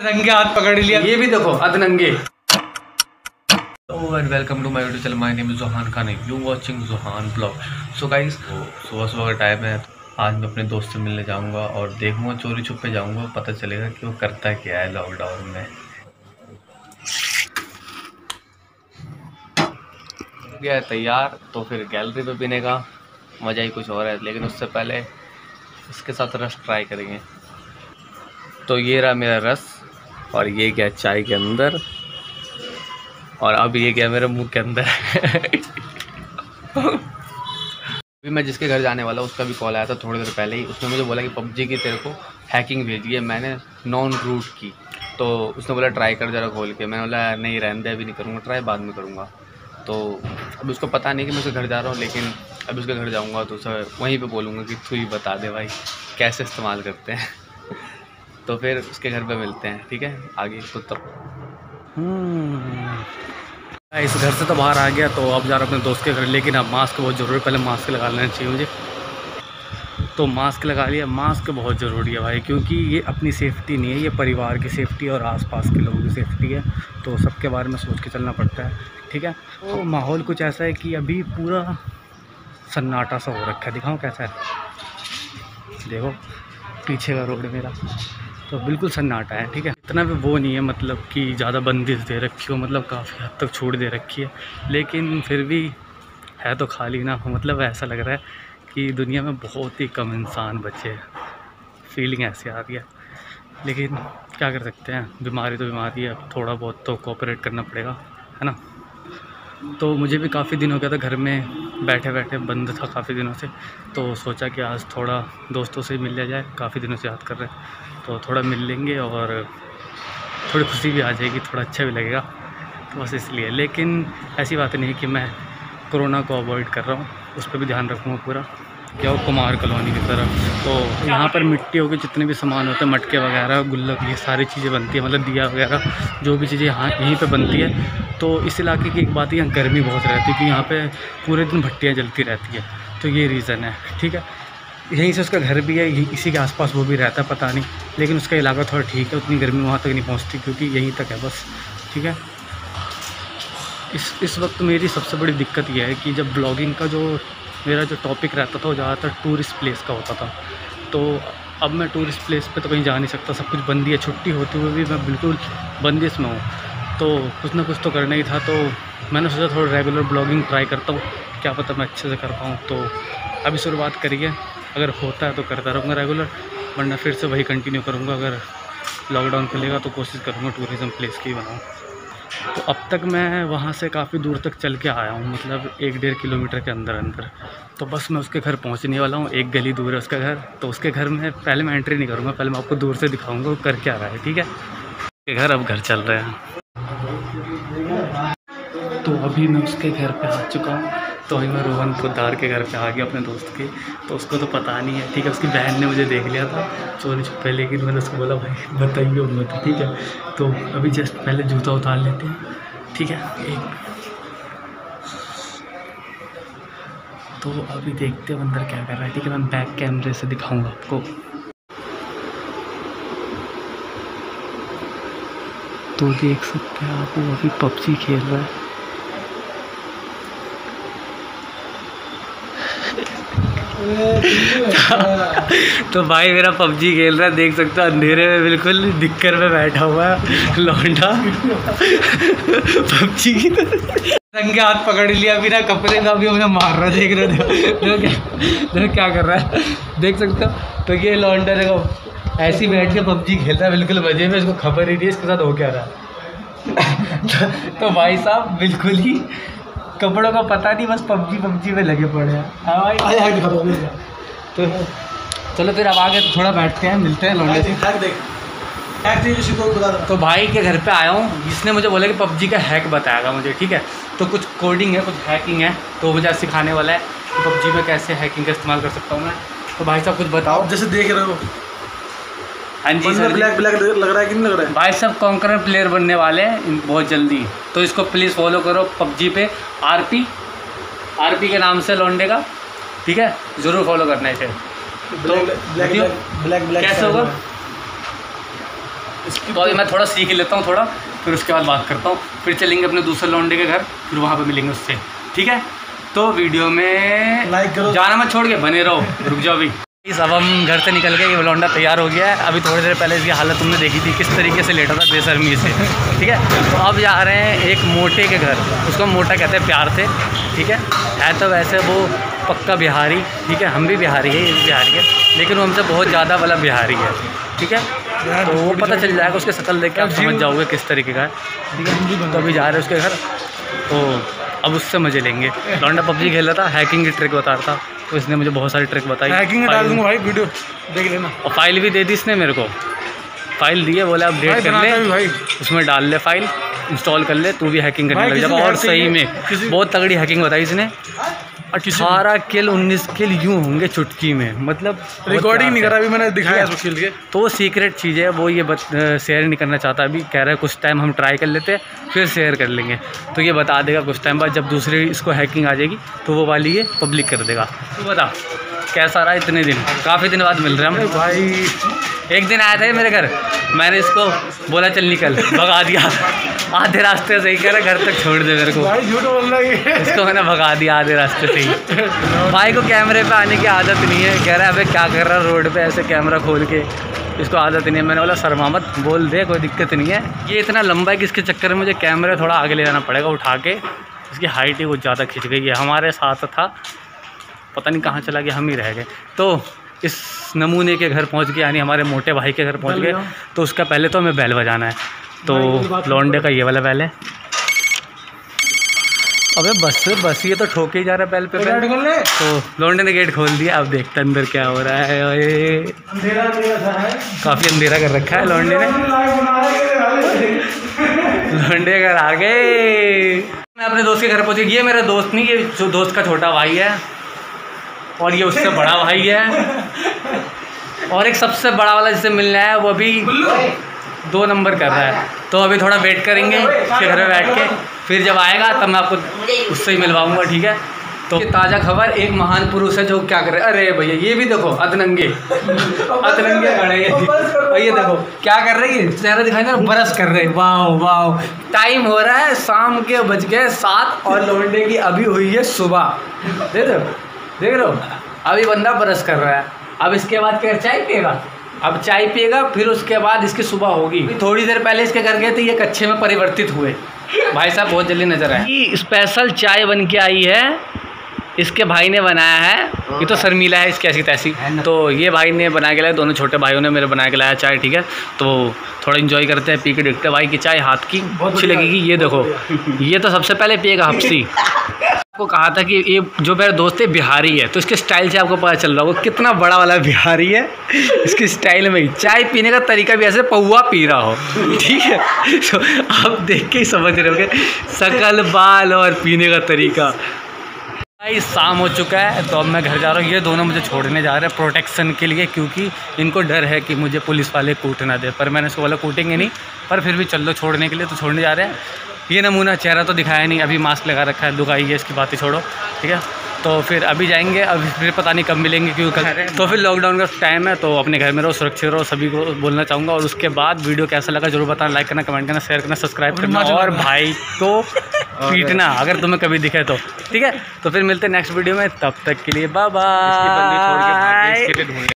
नंगे हाथ पकड़ लिया, ये भी देखो अधनंगे। And welcome to my YouTube channel, my name is Johan Khan, you watching Johan blog. So guys, सुबह सुबह का टाइम है। आज मैं अपने दोस्त से मिलने जाऊंगा और देखूंगा, चोरी छुपे जाऊंगा, पता चलेगा कि वो करता क्या है लॉकडाउन में। हो गया है तैयार, तो फिर गैलरी पे पीने का मज़ा ही कुछ और है। लेकिन उससे पहले इसके साथ रस ट्राई करेंगे। तो ये रहा मेरा रस, और ये गया चाय के अंदर, और अब ये गया मेरे मुंह के अंदर। अभी मैं जिसके घर जाने वाला उसका भी कॉल आया था थोड़ी देर पहले ही। उसने मुझे बोला कि पबजी की तेरे को हैकिंग भेजी है, मैंने नॉन रूट की। तो उसने बोला ट्राई कर जरा खोल के। मैंने बोला नहीं रहने दे, अभी नहीं करूँगा ट्राई, बाद में करूँगा। तो अभी उसको पता नहीं कि मैं उसके घर जा रहा हूँ, लेकिन अभी उसके घर जाऊँगा तो उसे वहीं पे बोलूँगा कि तू ही बता दे भाई कैसे इस्तेमाल करते हैं। तो फिर उसके घर पे मिलते हैं, ठीक है आगे। तो तब इस घर से तो बाहर आ गया, तो अब जा रहा हूँ अपने दोस्त के घर। लेकिन अब मास्क बहुत ज़रूरी है, पहले मास्क लगा लेना चाहिए मुझे। तो मास्क लगा लिया। मास्क बहुत ज़रूरी है भाई, क्योंकि ये अपनी सेफ्टी नहीं है, ये परिवार की सेफ्टी और आसपास के लोगों की सेफ्टी है। तो सबके बारे में सोच के चलना पड़ता है, ठीक है। तो माहौल कुछ ऐसा है कि अभी पूरा सन्नाटा सा हो रखा है। दिखाऊँ कैसा है, देखो पीछे का रोड मेरा, तो बिल्कुल सन्नाटा है, ठीक है। इतना भी वो नहीं है मतलब कि ज़्यादा बंदिश दे रखी हो, मतलब काफ़ी हद तक छूट दे रखी है, लेकिन फिर भी है तो खाली ना। मतलब ऐसा लग रहा है कि दुनिया में बहुत ही कम इंसान बचे हैं, फीलिंग ऐसी आ रही है। लेकिन क्या कर सकते हैं, बीमारी तो बीमारी है, थोड़ा बहुत तो कोऑपरेट करना पड़ेगा, है ना। तो मुझे भी काफ़ी दिन हो गया था घर में बैठे बैठे, बंद था काफ़ी दिनों से। तो सोचा कि आज थोड़ा दोस्तों से मिल लिया जाए, काफ़ी दिनों से याद कर रहे हैं, तो थोड़ा मिल लेंगे और थोड़ी खुशी भी आ जाएगी, थोड़ा अच्छा भी लगेगा, तो बस इसलिए। लेकिन ऐसी बात नहीं है कि मैं कोरोना को अवॉइड कर रहा हूँ, उस पर भी ध्यान रखूँगा पूरा। क्या वो कुमार कॉलोनी की तरफ, तो यहाँ पर मिट्टियों के जितने भी सामान होते हैं, मटके वगैरह, गुल्लक, ये सारी चीज़ें बनती है, मतलब दिया वगैरह जो भी चीज़ें यहाँ यहीं पे बनती है। तो इस इलाके की एक बात है, यहाँ गर्मी बहुत रहती है, कि यहाँ पे पूरे दिन भट्टियाँ जलती रहती है, तो ये रीज़न है, ठीक है। यहीं से उसका घर भी है, इसी के आसपास वो भी रहता है, पता नहीं, लेकिन उसका इलाका थोड़ा ठीक है, उतनी गर्मी वहाँ तक नहीं पहुँचती, क्योंकि यहीं तक है बस, ठीक है। इस वक्त मेरी सबसे बड़ी दिक्कत यह है कि जब ब्लॉगिंग का जो मेरा जो टॉपिक रहता था वो ज़्यादातर टूरिस्ट प्लेस का होता था। तो अब मैं टूरिस्ट प्लेस पे तो कहीं जा नहीं सकता, सब कुछ बंदी है, छुट्टी होते हुए भी मैं बिल्कुल बंदिश में हूँ। तो कुछ ना कुछ तो करना ही था, तो मैंने सोचा थोड़ा रेगुलर ब्लॉगिंग ट्राई करता हूँ, क्या पता मैं अच्छे से कर पाऊँ। तो अभी शुरुआत करिए, अगर होता है तो करता रहूँगा रेगुलर, वरना फिर से वही कंटिन्यू करूँगा। अगर लॉकडाउन खुलेगा तो कोशिश करूँगा टूरिज़म प्लेस की बनाऊँ। तो अब तक मैं वहाँ से काफ़ी दूर तक चल के आया हूँ, मतलब 1-1.5 किलोमीटर के अंदर अंदर। तो बस मैं उसके घर पहुँचने वाला हूँ, एक गली दूर है उसका घर। तो उसके घर में पहले मैं एंट्री नहीं करूँगा, पहले मैं आपको दूर से दिखाऊँगा वो कर क्या रहा है, ठीक है। उसके घर अब घर चल रहे हैं। तो अभी मैं उसके घर पे आ चुका हूँ। तो अभी मैं रोहन पोद्दार के घर पे आ गया अपने दोस्त के। तो उसको तो पता नहीं है, ठीक है। उसकी बहन ने मुझे देख लिया था चोरी छुपे, लेकिन मैंने उसको बोला भाई बताइए मत, ठीक है। तो अभी जस्ट पहले जूता उतार लेते हैं, ठीक है। तो अभी देखते हैं अंदर क्या कर रहा है, ठीक है। मैं बैक कैमरे से दिखाऊँगा आपको। तो देख सकते हैं आप, वो अभी पबजी खेल रहा है। तो भाई मेरा पबजी खेल रहा है, देख सकते हो अंधेरे में बिल्कुल दिक्कत में बैठा हुआ है लौंडा। पबजी की नंगे हाथ पकड़ लिया बिना कपड़े का, भी मुझे मार रहा है, देख रहे हो देखो क्या कर रहा है, देख सकते हो। तो ये लौंडा देखो ऐसे ही बैठ के पबजी खेलता है बिल्कुल मजे में, इसको खबर ही नहीं इसके साथ हो क्या रहा है। तो भाई साहब बिल्कुल ही कपड़ों का पता नहीं, बस पबजी में लगे पड़े हैं। हाँ भाई, तो चलो फिर अब आगे थोड़ा बैठते हैं, मिलते हैं लौंडे से। तो भाई के घर पे आया हूँ, जिसने मुझे बोला कि पबजी का हैक बताएगा मुझे, ठीक है। तो कुछ कोडिंग है, कुछ हैकिंग है, तो मुझे आज सिखाने वाला है कि पबजी में कैसे हैकिंग का इस्तेमाल कर सकता हूँ मैं। तो भाई साहब कुछ बताओ। जैसे देख रहे हो, हाँ जी सर, ब्लैक ब्लैक लग रहा है कि नहीं लग रहा है? भाई साहब कॉन्करर प्लेयर बनने वाले हैं बहुत जल्दी, तो इसको प्लीज़ फॉलो करो पबजी पे, आरपी के नाम से लौंडे का, ठीक है। ज़रूर फॉलो करना है इसे। तो ब्लैक कैसे होगा? तो अभी मैं थोड़ा सीख लेता हूँ थोड़ा, फिर उसके बाद बात करता हूँ, फिर चलेंगे अपने दूसरे लौंडे के घर, फिर वहाँ पे मिलेंगे उससे, ठीक है। तो वीडियो में लाइक करो, जाना मत छोड़ के बने रहो, रुक जाओ अभी। अब हम घर से निकल गए, ये लौंडा तैयार हो गया है। अभी थोड़ी देर पहले इसकी हालत तुमने देखी थी किस तरीके से लेटा था बेशर्मी से, ठीक है। तो अब जा रहे हैं एक मोटे के घर, उसको मोटा कहते हैं प्यार से, ठीक है तो वैसे वो पक्का बिहारी, ठीक है, हम भी बिहारी है, ये भी बिहारी है, लेकिन वो हमसे बहुत ज़्यादा वाला बिहारी है, ठीक है। तो वो पता चल जाएगा, उसके शक्ल देख के आप समझ जाओगे किस तरीके का है, ठीक है। तो अभी जा रहे हैं उसके घर, तो अब उससे मज़े लेंगे। लौंडा पबजी खेल रहा था, हैकिंग की ट्रिक बता रहा था, तो इसने मुझे बहुत सारी ट्रिक बताई। हैकिंग डाल दूंगा भाई, वीडियो देख लेना। और फाइल भी दे दी इसने मेरे को, फाइल दी है, बोला अपडेट कर ले भाई, उसमें डाल ले फाइल, इंस्टॉल कर ले, तू भी हैकिंग करने लग जाएगा। और सही में बहुत तगड़ी हैकिंग बताई इसने। 18 किल 19 किल यूँ होंगे चुटकी में, मतलब रिकॉर्डिंग नहीं करा, अभी मैंने दिखाया इसको खेल के। तो वो सीक्रेट चीज़ है, वो ये शेयर नहीं करना चाहता अभी, कह रहा है कुछ टाइम हम ट्राई कर लेते हैं फिर शेयर कर लेंगे। तो ये बता देगा कुछ टाइम बाद, जब दूसरी इसको हैकिंग आ जाएगी तो वो वाली ये पब्लिक कर देगा। तो बता कैसा रहा इतने दिन, काफ़ी दिन बाद मिल रहे हैं हम भाई। एक दिन आया था मेरे घर, मैंने इसको बोला चल निकल, भगा दिया आधे रास्ते से ही, कह रहा घर तक छोड़ दे मेरे को, भाई झूठ बोल रहा है, इसको मैंने भगा दिया आधे रास्ते से ही। भाई को कैमरे पे आने की आदत नहीं है, कह रहा है अबे क्या कर रहा है रोड पे ऐसे कैमरा खोल के, इसको आदत नहीं है। मैंने बोला शर्मा मत, बोल दे, कोई दिक्कत नहीं है। ये इतना लंबा है कि इसके चक्कर में मुझे कैमरा थोड़ा आगे ले जाना पड़ेगा उठा के, इसकी हाइट ही कुछ ज़्यादा खिंच गई है। हमारे साथ था, पता नहीं कहाँ चला गया, हम ही रह गए। तो इस नमूने के घर पहुंच गए, यानी हमारे मोटे भाई के घर पहुंच गए। तो उसका पहले तो हमें बैल बजाना है, तो लौंडे का ये वाला बैल है। अबे बस ये तो ठोके ही जा रहा है बैल पे। तो लौंडे ने गेट खोल दिया, अब देखते अंदर क्या हो रहा है। काफ़ी अंधेरा कर रखा है लौंडे ने। लौंडे घर आ गए, मैं अपने दोस्त के घर पहुंची। ये मेरा दोस्त नहीं, ये जो दोस्त का छोटा भाई है, और ये उससे बड़ा भाई है, और एक सबसे बड़ा वाला जिससे मिलना है वो अभी 2 नंबर कर रहा है। तो अभी थोड़ा वेट करेंगे उसके घर में बैठ के, फिर जब आएगा तब मैं आपको उससे ही मिलवाऊंगा, ठीक है। तो ताज़ा खबर, एक महान पुरुष है जो क्या कर रहे हैं। अरे भैया ये भी देखो, अधनंगे खड़े हैं, और ये देखो क्या कर रही है, चेहरा दिखाई ना, बरस कर रहे हैं। वाह वाह, टाइम हो रहा है शाम के बज गए 7 और लौंडे की अभी हुई है सुबह। देख रहे हो अभी बंदा बरस कर रहा है। अब इसके बाद क्या चाय पिएगा, अब चाय पिएगा, फिर उसके बाद इसकी सुबह होगी। थोड़ी देर पहले इसके घर गए थे, ये कच्चे में परिवर्तित हुए। भाई साहब बहुत जल्दी नजर आए। ये स्पेशल चाय बन के आई है, इसके भाई ने बनाया है। ये तो शर्मीला है इसकी ऐसी तैसी, तो ये भाई ने बना के लाया, दोनों छोटे भाइयों ने मेरे बना के लाया चाय, ठीक है। तो थोड़ा इन्जॉय करते हैं, पी के देखते हैं भाई की चाय हाथ की अच्छी लगेगी। ये देखो, ये तो सबसे पहले पिएगा हफ्सी। आपको कहा था कि ये जो मेरा दोस्त है बिहारी है, तो इसके स्टाइल से आपको पता चल रहा होगा कितना बड़ा वाला बिहारी है। इसकी स्टाइल में ही चाय पीने का तरीका भी ऐसे पौवा पी रहा हो, ठीक है। तो आप देख के ही समझ रहे होगे शकल, बाल और पीने का तरीका। भाई शाम हो चुका है, तो अब मैं घर जा रहा हूँ। ये दोनों मुझे छोड़ने जा रहे हैं प्रोटेक्शन के लिए, क्योंकि इनको डर है कि मुझे पुलिस वाले कूट ना दे। पर मैंने इसको बोला कूटेंगे नहीं, पर फिर भी चल लो छोड़ने के लिए, तो छोड़ने जा रहे हैं। ये नमूना चेहरा तो दिखाया नहीं, अभी मास्क लगा रखा है, दुखाई है, इसकी बातें छोड़ो, ठीक है। तो फिर अभी जाएंगे, अभी फिर पता नहीं कब मिलेंगे, क्योंकि तो फिर लॉकडाउन का टाइम है, तो अपने घर में रहो, सुरक्षित रहो, सभी को बोलना चाहूँगा। और उसके बाद वीडियो कैसा लगा जरूर बताना, लाइक करना, कमेंट करना, शेयर करना, सब्सक्राइब करना, और भाई को पीटना अगर तुम्हें कभी दिखे तो, ठीक है। तो फिर मिलते हैं नेक्स्ट वीडियो में, तब तक के लिए बाय बाय।